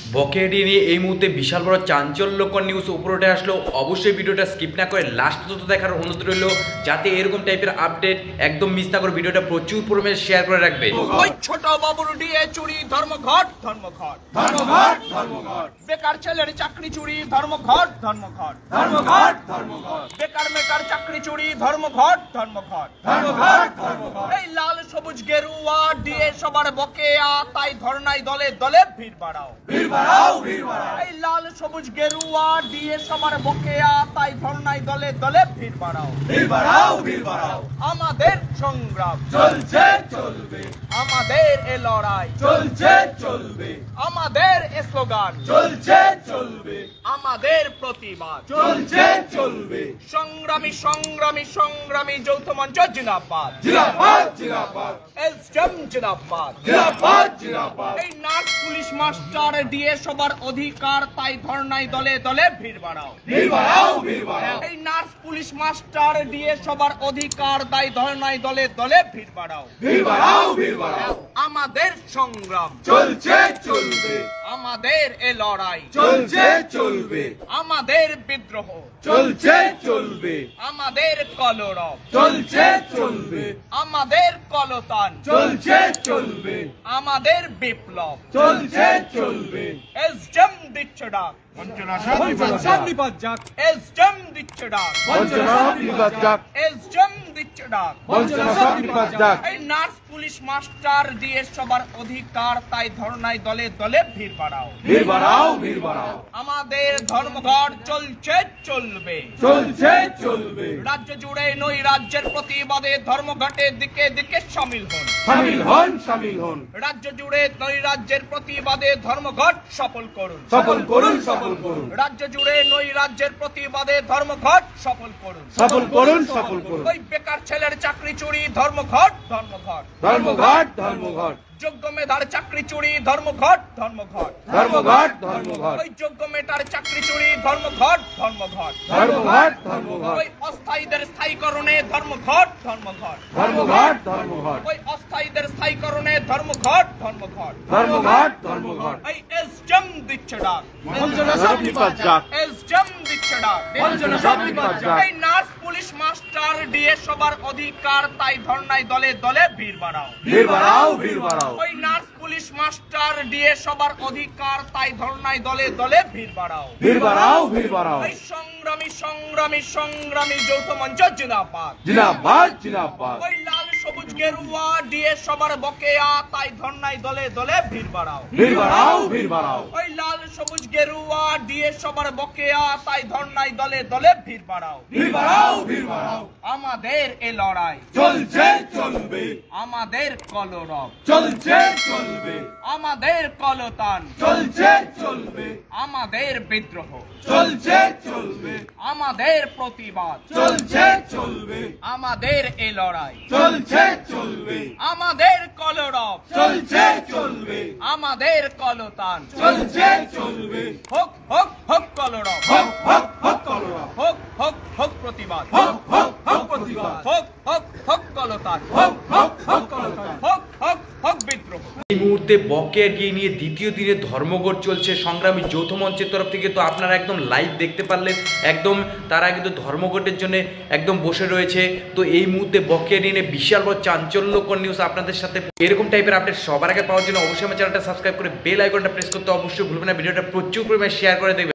বকেয়াটি নিয়ে এই মুহূর্তে বিশাল বড় চাঞ্চল্যকর নিউজ উপরে উঠে আসলো। অবশ্যই ভিডিওটা স্কিপ না করে লাস্ট পর্যন্ত দেখার অনুরোধ রইল, যাতে এরকম টাইপের আপডেট একদম মিস না করে ভিডিওটা প্রচুর পরিমাণে শেয়ার করে রাখবে। ওই ছোট বাবুর দিয়ে চুরি ধর্মঘট ধর্মঘট ধর্মঘট ধর্মঘট, বেকার ছেলের চাকরি চুরি ধর্মঘট ধর্মঘট ধর্মঘট ধর্মঘট, বেকার মেকার চাকরি চুরি ধর্মঘট ধর্মঘট ধর্মঘট ধর্মঘট। এই লাল সবুজ গেরুয়া দিয়ে সবার বকেয়া, তাই ধর্নায় দলে দলে ভিড় বাড়াও ভিড় বাড়াও ভিড় বাড়াও। এই লাল সবুজ গেরুয়া দিয়ে সবার বকেয়া, তাই ধর্নায় দলে দলে ভিড় বাড়াও ভিড় বাড়াও ভিড় বাড়াও। আমাদের সংগ্রাম চলছে চলবে, আমাদের এ লড়াই চলছে চলবে, আমাদের এ স্লোগান চলছে চলবে, আমাদের প্রতিবাদ চলছে চলবে। সংগ্রামী সংগ্রামী সংগ্রামী যৌথ মঞ্চ জিন্দাবাদ জিন্দাবাদ জিন্দাবাদ, এসএম জিন্দাবাদ জিন্দাবাদ জিন্দাবাদ। এই নার্স পুলিশ মাস্টার দিয়ে সবার অধিকার, তাই ধর্নায় দলে দলে ভিড় বাড়াও ভিড় বাড়াও ভিড় বাড়াও। এই নার্স পুলিশ মাস্টার দিয়ে সবার অধিকার, তাই ধর্নায় দলে দলে ভিড় বাড়াও ভিড় বাড়াও ভিড় বাড়াও। আমাদের সংগ্রাম চলছে চলবে, আমাদের এ লড়াই চলছে চলবে, আমাদের বিদ্রোহ চলছে চলবে, আমাদের কলরব চলছে চলবে, আমাদের কলতান চলছে চলবে, আমাদের বিপ্লব চলছে চলবে। এসএম দিচ্ছে ডাক বঞ্চনা সব নিপাত যাক, এসএম দিচ্ছে ডাক বঞ্চনা সব নিপাত যাক, এসএম দিচ্ছে ডাক বঞ্চনা সব নিপাত যাক। এই নার্স পুলিশ মাস্টার দিয়ে সবার অধিকার, তাই ধর্নায় দলে দলে ভিড় বাড়াও ভিড় বাড়াও ভিড় বাড়াও। আমাদের ধর্মঘট চলছে চলবে চলছে চলবে, রাজ্য জুড়ে নই রাজ্যের প্রতিবাদে ধর্মঘটে দিকে দিকে শামিল হন শামিল হন শামিল হন। রাজ্য জুড়ে নই রাজ্যের প্রতিবাদে ধর্মঘট সফল করুন সফল করুন সফল করুন, রাজ্য জুড়ে নই রাজ্যের প্রতিবাদে ধর্মঘট সফল করুন সফল করুন সফল করুন। ওই বেকার ছেলের চাকরি চুরি ধর্মঘট ধর্মঘট ধর্মঘট ধর্মঘট, যোগ্য মেধার চাকরি চুরি ধর্মঘট ধর্মঘট ধর্মঘট ধর্মঘট, ওই যোগ্য মেধার চাকরি চুরি ধর্মঘট ধর্মঘট ধর্মঘট ধর্মঘট, ওই অস্থায়ীদের স্থায়ীকরণে ধর্মঘট ধর্মঘট ধর্মঘট ধর্মঘট, ওই অস্থায়ীদের স্থায়ীকরণে ধর্মঘট ধর্মঘট ধর্মঘট ধর্মঘট। এই এসএম দিচ্ছে ডাক বঞ্চনা সব নিপাত যাক, এসএম দিচ্ছে ডাক বঞ্চনা সব নিপাত যাক। এই নার্স পুলিশ মাস্টার দিয়ে সবার অধিকার, তাই ধর্নায় দলে দলে ভিড় বাড়াও ভিড় বাড়াও ভিড় বাড়াও। ওই নার্স পুলিশ মাস্টার দিয়ে সবার অধিকার, তাই ধর্নায় দলে দলে ভিড় বাড়াও ভিড় বাড়াও ভিড় বাড়াও। এই সংগ্রামী সংগ্রামী সংগ্রামী যৌথ মঞ্চ জিন্দাবাদ জিন্দাবাদ জিন্দাবাদ, ওই লাল সবুজ গেরুয়া দিয়ে সবার বকেয়া, তাই ধর্নায় দলে দলে ভিড় বাড়াও ভিড় বাড়াও ভিড় বাড়াও। ওই লাল সবুজ গেরুয়া দিয়ে সবার বকেয়া, তাই ধর্নায় দলে দলে ভিড় বাড়াও ভিড় বাড়াও ভিড় বাড়াও। আমাদের এ লড়াই চলছে চলবে, আমাদের কলরব চলছে চলবে, আমাদের কলতান চলছে চলবে, আমাদের বিদ্রোহ চলছে চলবে, আমাদের প্রতিবাদ চলছে চলবে, আমাদের এ লড়াই চলছে চলবে, আমাদের কলরব চলছে চলবে, আমাদের কলতান চলছে চলবে। হোক হোক হোক কলরব হক হক হক কলরব, হোক হোক হোক প্রতিবাদ হক হক হক প্রতিবাদ, হোক হোক হোক কলতান হক হক হক কলরব, হোক হোক হোক বিদ্রোহ। এই মুহূর্তে বকেয়াটি নিয়ে দ্বিতীয় দিনে ধর্মঘট চলছে সংগ্রামী যৌথ মঞ্চের তরফ থেকে। তো আপনারা একদম লাইভ দেখতে পারলেন, একদম তারা কিন্তু ধর্মঘটের জন্য একদম বসে রয়েছে। তো এই মুহূর্তে বকেয়াটি নিয়ে বিশাল বড় চাঞ্চল্যকর নিউজ আপনাদের সাথে। এরকম টাইপের আপডেট সবার আগে পাওয়ার জন্য অবশ্যই আমার চ্যানেলটা সাবস্ক্রাইব করে বেল আইকনটা প্রেস করতে অবশ্যই ভুলবেন না। ভিডিওটা প্রচুর পরিমাণে শেয়ার করে দেবেন।